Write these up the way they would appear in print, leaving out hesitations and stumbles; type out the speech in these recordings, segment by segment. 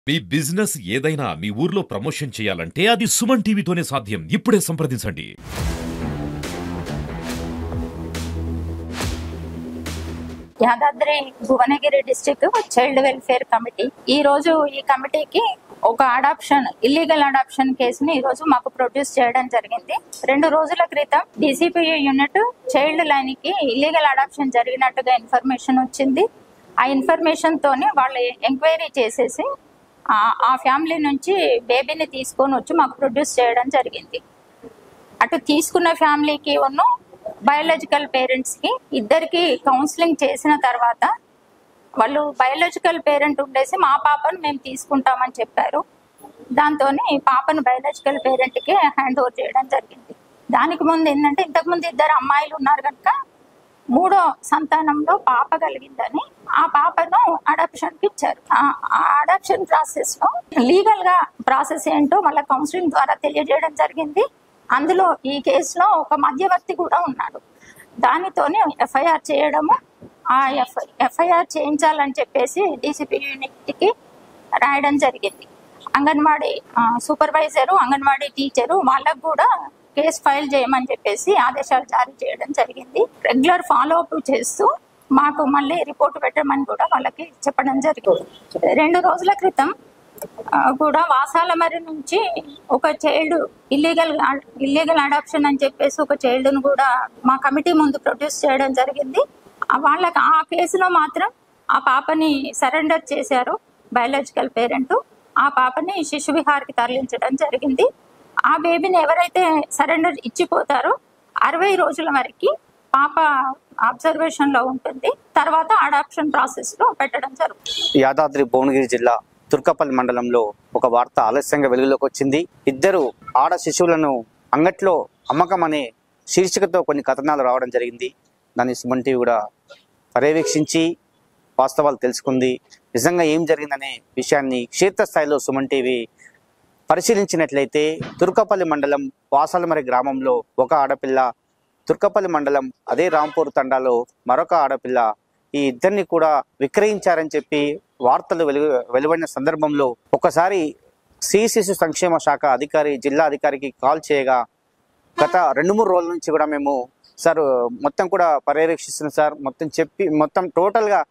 మీ business ఏదైనా మీ ఊర్లో promotion చేయాలంటే అది సుమన్ టీవీతోనే సాధ్యం. ఇప్పుడే సంప్రదించండి. Yadadri Bhuvanagiri district child welfare committee ఈ రోజు ఈ కమిటీకి ఒక ఇల్లీగల్ అడాప్షన్ కేసుని ఈ రోజు మాకు ప్రొడ్యూస్ చేయడం జరిగింది. 2 రోజుల క్రితం డీసీపీయూ యూనిట్ చైల్డ్ లైన్ కి ఇల్లీగల్ అడాప్షన్ జరిగినట్టుగా ఇన్ఫర్మేషన్ వచ్చింది. ఆ ఇన్ఫర్మేషన్ తోని వాళ్ళు ఎంక్వైరీ చేసేసి ఆ ఫ్యామిలీ నుంచి బేబీని తీసుకొని వచ్చి మాకు ప్రొడ్యూస్ చేయడం జరిగింది. అటు తీసుకున్న ఫ్యామిలీకి ఉన్న బయాలజికల్ పేరెంట్స్ కి ఇద్దరికి కౌన్సిలింగ్ చేసిన తర్వాత వాళ్ళు బయాలజికల్ పేరెంట్ ఉండేసి మా పాపను మేము తీసుకుంటామని చెప్పారు. దాంతో పాపను బయాలజికల్ పేరెంట్ కి హ్యాండ్ ఓవర్ చేయడం జరిగింది. దానికి ముందు ఏంటంటే ఇంతకుముందు 2 అమ్మాయిలు ఉన్నారు కనుక 3వ సంతానంలో పాప కలిగిందని ఆ పాపను అడాప్షన్ కి ఇచ్చారు. ఆ అడాప్షన్ ప్రాసెస్ లో లీగల్ గా ప్రాసెస్ ఏంటో వాళ్ళ కౌన్సిలింగ్ ద్వారా తెలియజేయడం జరిగింది. అందులో ఈ కేసులో ఒక మధ్యవర్తి కూడా ఉన్నాడు. దానితోనే ఎఫ్ఐఆర్ చేయడము, ఆ ఎఫ్ఐఆర్ చేయించాలని చెప్పేసి డీసీపీ యూనిట్ కి రాయడం జరిగింది. అంగన్వాడీ సూపర్వైజరు, అంగన్వాడీ టీచరు వాళ్ళకు కూడా కేసు ఫైల్ చేయమని చెప్పేసి ఆదేశాలు జారీ చేయడం జరిగింది. రెగ్యులర్ ఫాలో అప్ చేస్తూ మాకు మళ్ళీ రిపోర్ట్ పెట్టమని కూడా వాళ్ళకి చెప్పడం జరిగింది. 2 రోజుల క్రితం కూడా వాసాలమరి నుంచి ఒక చైల్డ్ ఇల్లీగల్ అడాప్షన్ అని చెప్పేసి ఒక చైల్డ్ ను కూడా మా కమిటీ ముందు ప్రొడ్యూస్ చేయడం జరిగింది. వాళ్ళకి ఆ కేసులో మాత్రం ఆ పాపని సరెండర్ చేశారు బయాలజికల్ పేరెంట్. ఆ పాపని శిశు విహార్కి తరలించడం జరిగింది. ఆ బేబీని ఎవరైతే సరెండర్ ఇచ్చిపోతారో 60 రోజుల వరకు పాప అబ్జర్వేషన్ లో ఉంటుంది. తర్వాత అడాప్షన్ ప్రాసెస్ లో పెట్టడం జరుగుతుంది. యాదాద్రి భువనగిరి జిల్లా తుర్కపల్లి మండలంలో ఒక వార్త ఆలస్యంగా వెలుగులోకి వచ్చింది. 2 ఆడ శిశువులను అంగట్లో అమ్మకం అనే శీర్షికతో కొన్ని కథనాలు రావడం జరిగింది. దాన్ని సుమన్ టీవీ కూడా పర్యవేక్షించి వాస్తవాలు తెలుసుకుంది. నిజంగా ఏం జరిగిందనే విషయాన్ని క్షేత్రస్థాయిలో సుమన్ టీవీ పరిశీలించినట్లయితే తుర్కపల్లి మండలం వాసాలమరి గ్రామంలో ఒక ఆడపిల్ల, తుర్కపల్లి మండలం అదే రాంపూర్ తండాలో మరొక ఆడపిల్ల, ఈ ఇద్దరిని కూడా విక్రయించారని చెప్పి వార్తలు వెలువడిన సందర్భంలో ఒకసారి శిశు సంక్షేమ శాఖ అధికారి, జిల్లా అధికారికి కాల్ చేయగా గత 2-3 రోజుల నుంచి కూడా మేము సార్ మొత్తం కూడా పర్యవేక్షిస్తున్నాం సార్, మొత్తం టోటల్గా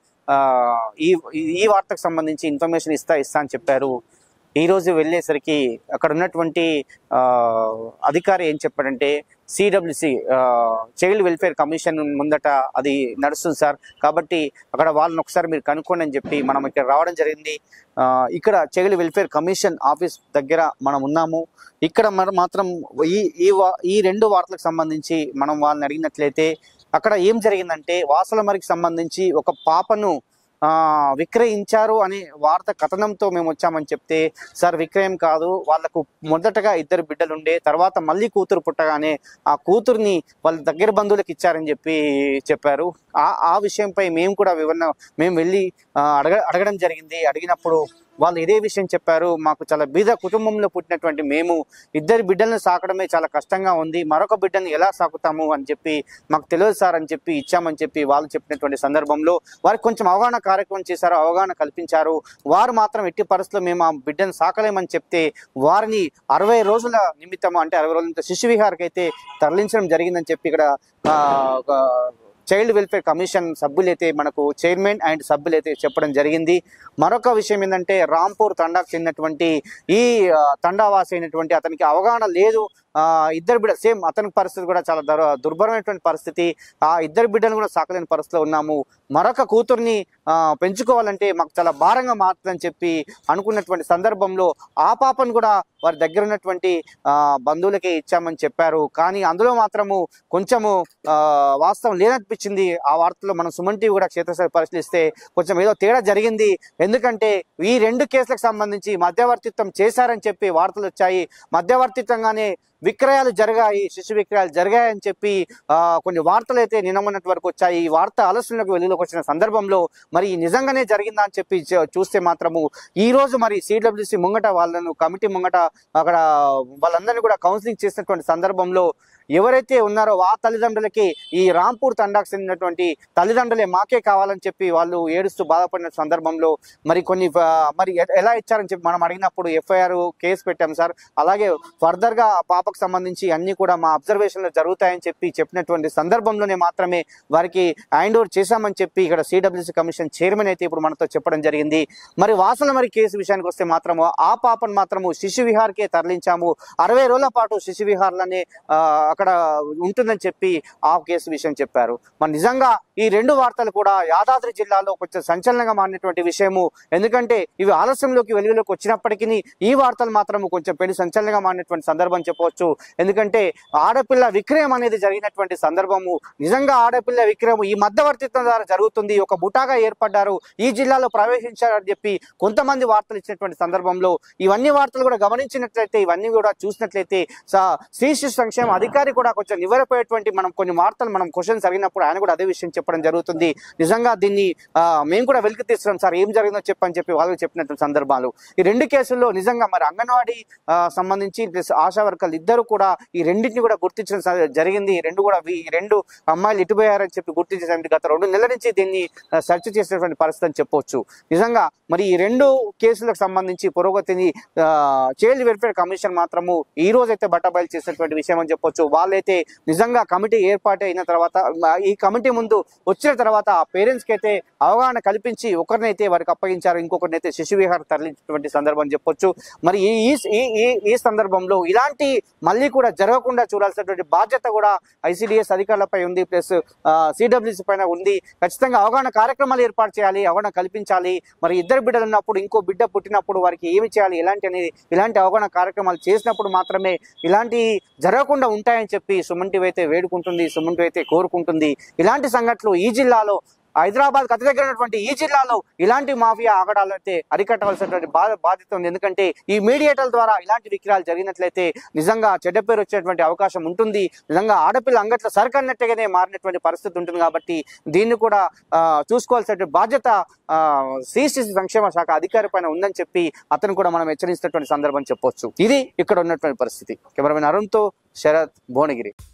ఈ వార్తకు సంబంధించి ఇన్ఫర్మేషన్ ఇస్తా అని చెప్పారు. ఈ రోజు వెళ్ళేసరికి అక్కడ ఉన్నటువంటి అధికారి ఏం చెప్పాడంటే సిడబ్ల్యూసి చైల్డ్ వెల్ఫేర్ కమిషన్ ముందట అది నడుస్తుంది సార్, కాబట్టి అక్కడ వాళ్ళని ఒకసారి మీరు కనుక్కోండి అని చెప్పి మనం ఇక్కడ రావడం జరిగింది. ఇక్కడ చైల్డ్ వెల్ఫేర్ కమిషన్ ఆఫీస్ దగ్గర మనం ఉన్నాము. ఇక్కడ మాత్రం ఈ 2 వార్తలకు సంబంధించి మనం వాళ్ళని అడిగినట్లయితే అక్కడ ఏం జరిగిందంటే వాసాలమరికి సంబంధించి ఒక పాపను విక్రయించారు అనే వార్త కథనంతో మేము వచ్చామని చెప్తే, సార్ విక్రయం కాదు, వాళ్లకు మొదటగా 2 బిడ్డలు ఉండే, తర్వాత మళ్ళీ కూతురు పుట్టగానే ఆ కూతుర్ని వాళ్ళ దగ్గర బంధువులకు ఇచ్చారని చెప్పారు. ఆ విషయంపై మేము కూడా మేము వెళ్ళి అడగడం జరిగింది. అడిగినప్పుడు వాళ్ళు ఇదే విషయం చెప్పారు. మాకు చాలా బీద కుటుంబంలో పుట్టినటువంటి మేము 2 బిడ్డలను సాకడమే చాలా కష్టంగా ఉంది, మరొక బిడ్డను ఎలా సాకుతాము అని చెప్పి మాకు తెలియదు సార్ అని చెప్పి ఇచ్చామని చెప్పి వాళ్ళు చెప్పినటువంటి సందర్భంలో వారికి కొంచెం అవగాహన కార్యక్రమం చేశారు, అవగాహన కల్పించారు. వారు మాత్రం ఎట్టి పరిస్థితుల్లో మేము ఆ బిడ్డను సాకలేమని చెప్తే వారిని 60 రోజుల నిమిత్తం, అంటే 60 రోజుల శిశు విహార్కి అయితే తరలించడం జరిగిందని చెప్పి ఇక్కడ చైల్డ్ వెల్ఫేర్ కమిషన్ సభ్యులైతే, మనకు చైర్మన్ అండ్ సభ్యులైతే చెప్పడం జరిగింది. మరొక విషయం ఏంటంటే రాంపూర్ తండాకు చెందినటువంటి ఈ తండావాసి అయినటువంటి అతనికి అవగాహన లేదు. 2 బిడ్డ సేమ్ అతని పరిస్థితి కూడా చాలా దుర్భరమైనటువంటి పరిస్థితి. ఆ 2 బిడ్డలు కూడా సాకలేని పరిస్థితిలో ఉన్నాము. మరొక కూతుర్ని పెంచుకోవాలంటే మాకు చాలా భారంగా మారుతుందని చెప్పి అనుకున్నటువంటి సందర్భంలో ఆ పాపను కూడా వారి దగ్గర ఉన్నటువంటి బంధువులకే ఇచ్చామని చెప్పారు. కానీ అందులో మాత్రము కొంచెము వాస్తవం లేదనిపించింది. ఆ వార్తలో మనం సుమన్ టీవీ కూడా క్షేత్రస్థాయి పరిశీలిస్తే కొంచెం ఏదో తేడా జరిగింది. ఎందుకంటే ఈ 2 కేసులకు సంబంధించి మధ్యవర్తిత్వం చేశారని చెప్పి వార్తలు వచ్చాయి. మధ్యవర్తిత్వంగానే విక్రయాలు జరిగాయి, శిశు విక్రయాలు జరిగాయని చెప్పి కొన్ని వార్తలు అయితే నిన్నమన్నటి వరకు వచ్చాయి. ఈ వార్త ఆలస్యంలోకి వెలుగులోకి వచ్చిన సందర్భంలో మరి నిజంగానే జరిగిందా అని చెప్పి చూస్తే మాత్రము ఈ రోజు మరి సిడబ్ల్యూసి ముంగట వాళ్ళను కమిటీ ముంగట అక్కడ వాళ్ళందరినీ కూడా కౌన్సిలింగ్ చేసినటువంటి సందర్భంలో ఎవరైతే ఉన్నారో ఆ తల్లిదండ్రులకి ఈ రాంపూర్ తండాకు చెందినటువంటి తల్లిదండ్రులే మాకే కావాలని చెప్పి వాళ్ళు ఏడుస్తూ బాధపడిన సందర్భంలో మరి కొన్ని మరి ఎలా ఇచ్చారని చెప్పి మనం అడిగినప్పుడు ఎఫ్ఐఆర్ కేసు పెట్టాం సార్, అలాగే ఫర్దర్ గా పాపకు సంబంధించి అన్ని కూడా మా అబ్జర్వేషన్ లో జరుగుతాయని చెప్పినటువంటి సందర్భంలోనే మాత్రమే వారికి హ్యాండ్ ఓవర్ చేశామని చెప్పి ఇక్కడ సిడబ్ల్యూసీ కమిషన్ చైర్మన్ అయితే ఇప్పుడు మనతో చెప్పడం జరిగింది. మరి వాసన మరి కేసు విషయానికి వస్తే మాత్రము ఆ పాపను మాత్రము శిశు విహార్కే తరలించాము, 60 రోజుల పాటు శిశు విహార్లనే అక్కడ ఉంటుందని చెప్పి ఆ కేసు విషయం చెప్పారు. మరి నిజంగా ఈ రెండు వార్తలు కూడా యాదాద్రి జిల్లాలో కొంచెం సంచలనంగా మారినటువంటి విషయము. ఎందుకంటే ఇవి ఆలస్యంలోకి వెలుగులోకి వచ్చినప్పటికీ ఈ వార్తలు మాత్రం కొంచెం పెళ్లి సంచలనంగా మారినటువంటి సందర్భం చెప్పవచ్చు. ఎందుకంటే ఆడపిల్ల విక్రయం అనేది జరిగినటువంటి సందర్భము. నిజంగా ఆడపిల్ల విక్రయం ఈ మధ్యవర్తిత్వం ద్వారా జరుగుతుంది, ఒక ముఠాగా ఏర్పడ్డారు, ఈ జిల్లాలో ప్రవేశించారని చెప్పి కొంతమంది వార్తలు ఇచ్చినటువంటి సందర్భంలో ఇవన్నీ వార్తలు కూడా గమనించినట్లయితే, ఇవన్నీ కూడా చూసినట్లయితే శ్రీ శిశు సంక్షేమ అధికారి కూడా కొంచెం నివ్వెరపోయేటువంటి మనం కొన్ని వార్తలు మనం క్వశ్చన్స్ అడిగినప్పుడు ఆయన కూడా అదే విషయం చెప్పడం జరుగుతుంది. నిజంగా దీన్ని మేము కూడా వెలికి తీస్తున్నాం సార్, ఏం జరిగిందో చెప్పని చెప్పి వాళ్ళు చెప్పినటువంటి సందర్భాలు. ఈ రెండు కేసుల్లో నిజంగా మరి అంగన్వాడీ సంబంధించి ప్లస్ ఆశా వర్కర్లు ఇద్దరు కూడా ఈ రెండింటిని కూడా గుర్తించడం జరిగింది. ఈ రెండు అమ్మాయిలు ఇటుపోయారని చెప్పి గుర్తించేటువంటి గత 2 నెలల నుంచి దీన్ని సెర్చ్ చేసినటువంటి పరిస్థితి అని చెప్పొచ్చు. నిజంగా మరి ఈ రెండు కేసులకు సంబంధించి పురోగతిని చైల్డ్ వెల్ఫేర్ కమిషన్ మాత్రము ఈ రోజు అయితే బట్టబయలు చేసినటువంటి విషయం అని చెప్పొచ్చు. వాళ్ళైతే నిజంగా కమిటీ ఏర్పాటు అయిన తర్వాత ఈ కమిటీ ముందు వచ్చిన తర్వాత ఆ పేరెంట్స్ కి అయితే అవగాహన కల్పించి ఒకరినైతే వారికి అప్పగించారు, ఇంకొకరినైతే శిశు విహార్ తరలించినటువంటి సందర్భం చెప్పొచ్చు. మరి ఈ సందర్భంలో ఇలాంటి మళ్ళీ కూడా జరగకుండా చూడాల్సినటువంటి బాధ్యత కూడా ఐసిడిఎస్ అధికారులపై ఉంది, ప్లస్ సిడబ్ల్యూసీ పైన ఉంది. ఖచ్చితంగా అవగాహన కార్యక్రమాలు ఏర్పాటు చేయాలి, అవగాహన కల్పించాలి. మరి ఇద్దరు బిడ్డలు ఉన్నప్పుడు ఇంకో బిడ్డ పుట్టినప్పుడు వారికి ఏమి చేయాలి ఇలాంటి అవగాహన కార్యక్రమాలు చేసినప్పుడు మాత్రమే ఇలాంటి జరగకుండా ఉంటాయని చెప్పి సుమన్ టీవీ అయితే వేడుకుంటుంది, సుమన్ టీవీ అయితే కోరుకుంటుంది. ఇలాంటి సంఘటనలు ఈ జిల్లాలో హైదరాబాద్ అతి దగ్గర ఉన్నటువంటి ఈ జిల్లాలో ఇలాంటి మాఫియా ఆగడాలైతే అరికట్టవలసినటువంటి బాధ్యత ఉంది. ఎందుకంటే ఈ మీడియేటర్ల ద్వారా ఇలాంటి విక్రయాలు జరిగినట్లయితే నిజంగా చెడ్డ పేరు వచ్చేటువంటి అవకాశం ఉంటుంది. నిజంగా ఆడపిల్ల అంగట్ల సరికన్నట్టుగానే మారినటువంటి పరిస్థితి ఉంటుంది. కాబట్టి దీన్ని కూడా చూసుకోవాల్సినటువంటి బాధ్యత శ్రీ శిశు సంక్షేమ శాఖ అధికారి పైన ఉందని చెప్పి అతను కూడా మనం హెచ్చరిస్తున్నటువంటి సందర్భం చెప్పొచ్చు. ఇది ఇక్కడ ఉన్నటువంటి పరిస్థితి. కెమెరామెన్ అరుణ్తో శరత్, భువనగిరి.